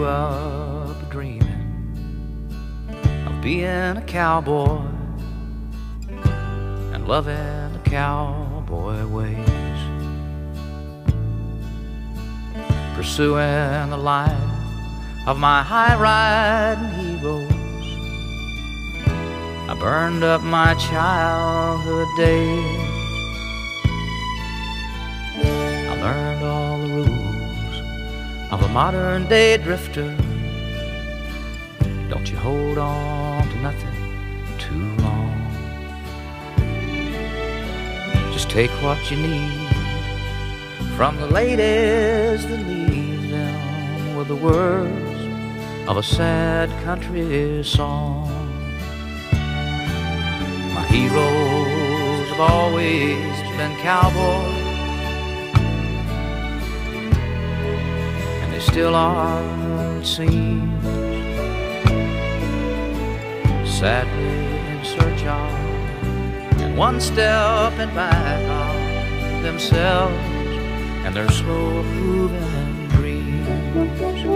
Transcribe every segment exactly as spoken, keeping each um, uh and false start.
grew up dreaming of being a cowboy and loving the cowboy ways, pursuing the life of my high-riding heroes. I burned up my childhood days. I learned all the rules of a modern-day drifter. Don't you hold on to nothing too long. Just take what you need from the ladies that leave them with the words of a sad country song. My heroes have always been cowboys, and they still are, it seems, sadly in search of and one step in back of themselves and their slow-moving dreams.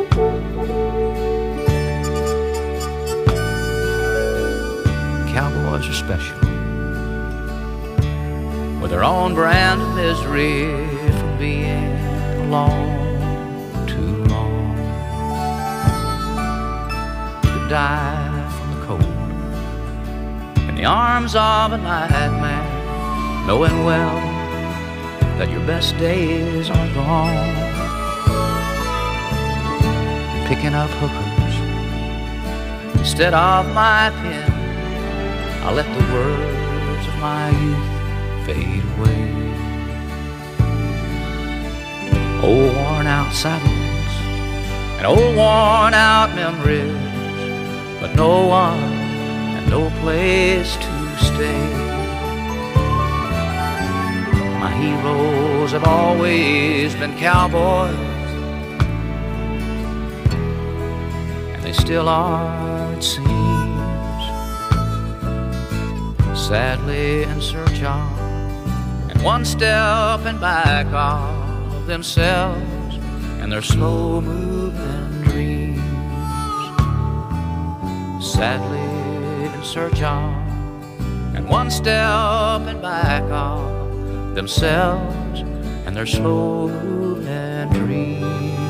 Cowboys are special, with their own brand of misery from being alone too long. You could die from the cold in the arms of a nightmare, knowing well that your best days are gone. Picking up hookers instead of my pen, I let the words of my youth fade away. Old worn out saddles and old worn out memories, but no one and no place to stay. My heroes have always been cowboys, and they still are, it seems, sadly in search of and one step in back of themselves and their slow-moving dreams. Sadly in search of and one step in back of themselves and their slow-moving dreams.